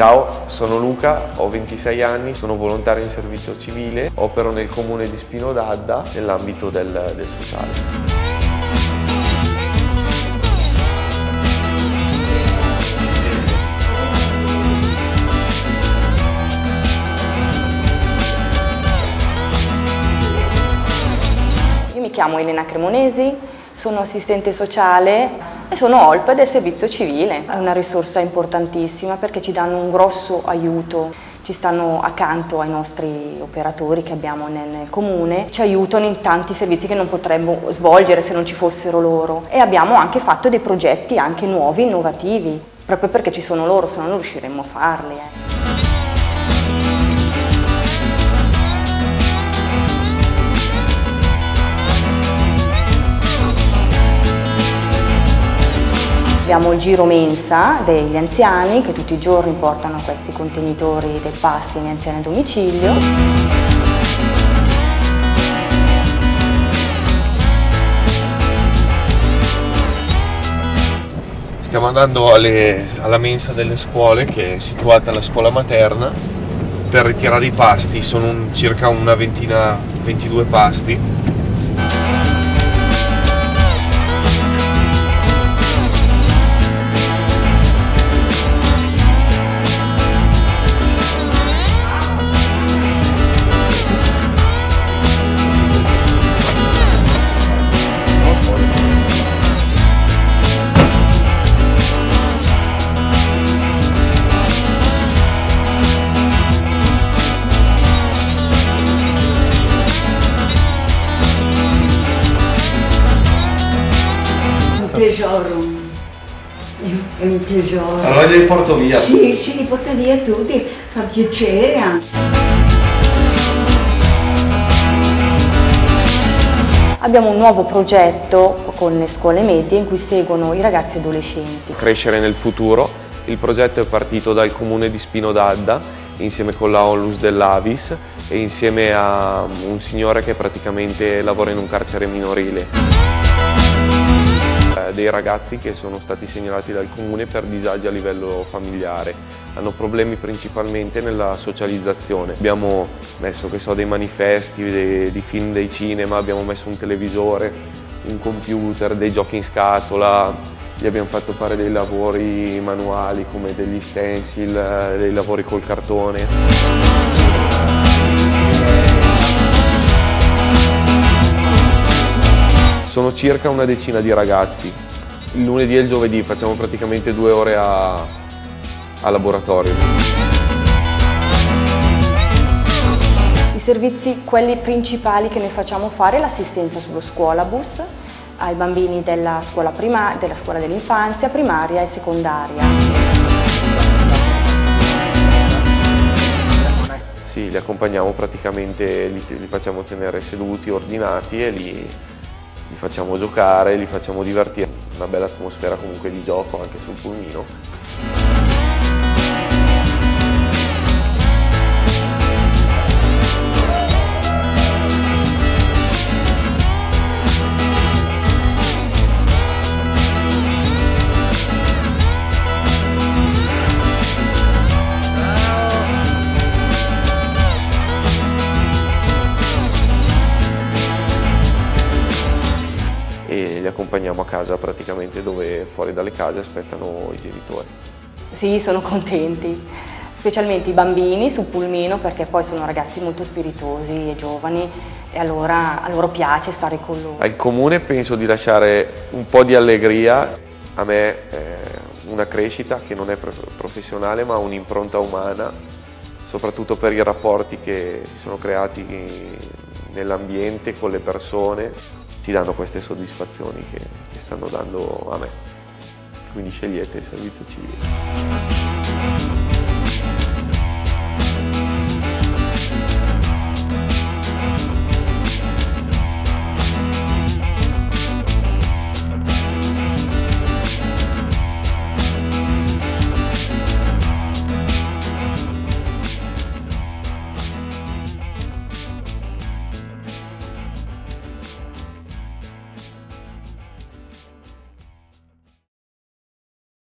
Ciao, sono Luca, ho 26 anni, sono volontario in servizio civile, opero nel comune di Spino d'Adda nell'ambito del sociale. Io mi chiamo Elena Cremonesi, sono assistente sociale e sono OLP del servizio civile. È una risorsa importantissima perché ci danno un grosso aiuto, ci stanno accanto ai nostri operatori che abbiamo nel comune, ci aiutano in tanti servizi che non potremmo svolgere se non ci fossero loro, e abbiamo anche fatto dei progetti anche nuovi, innovativi, proprio perché ci sono loro, se no non riusciremmo a farli. Abbiamo il giro mensa degli anziani che tutti i giorni portano questi contenitori dei pasti agli anziani a domicilio. Stiamo andando alla mensa delle scuole, che è situata alla scuola materna, per ritirare i pasti. Sono circa una ventina, 22 pasti. Tesoro, è un tesoro. Allora li porto via? Sì, li porta via tutti, fa piacere anche. Abbiamo un nuovo progetto con le scuole medie in cui seguono i ragazzi adolescenti. Crescere nel futuro. Il progetto è partito dal comune di Spino d'Adda, insieme con la Onlus dell'Avis e insieme a un signore che praticamente lavora in un carcere minorile. Dei ragazzi che sono stati segnalati dal comune per disagi a livello familiare. Hanno problemi principalmente nella socializzazione. Abbiamo messo, che so, dei manifesti, di film dei cinema, abbiamo messo un televisore, un computer, dei giochi in scatola, gli abbiamo fatto fare dei lavori manuali come degli stencil, dei lavori col cartone. Sono circa una decina di ragazzi. Il lunedì e il giovedì facciamo praticamente 2 ore a laboratorio. I servizi, quelli principali che noi facciamo fare, l'assistenza sullo scuolabus ai bambini della scuola dell'infanzia, primaria e secondaria. Sì, li accompagniamo praticamente, li facciamo tenere seduti, ordinati e li facciamo giocare, li facciamo divertire. Una bella atmosfera comunque di gioco anche sul pulmino. E li accompagniamo a casa praticamente, dove fuori dalle case aspettano i genitori. Sì, sono contenti, specialmente i bambini sul pulmino, perché poi sono ragazzi molto spiritosi e giovani e allora a loro piace stare con loro. Al comune penso di lasciare un po' di allegria, a me una crescita che non è professionale ma un'impronta umana, soprattutto per i rapporti che si sono creati nell'ambiente con le persone. Ti danno queste soddisfazioni che stanno dando a me, quindi scegliete il servizio civile.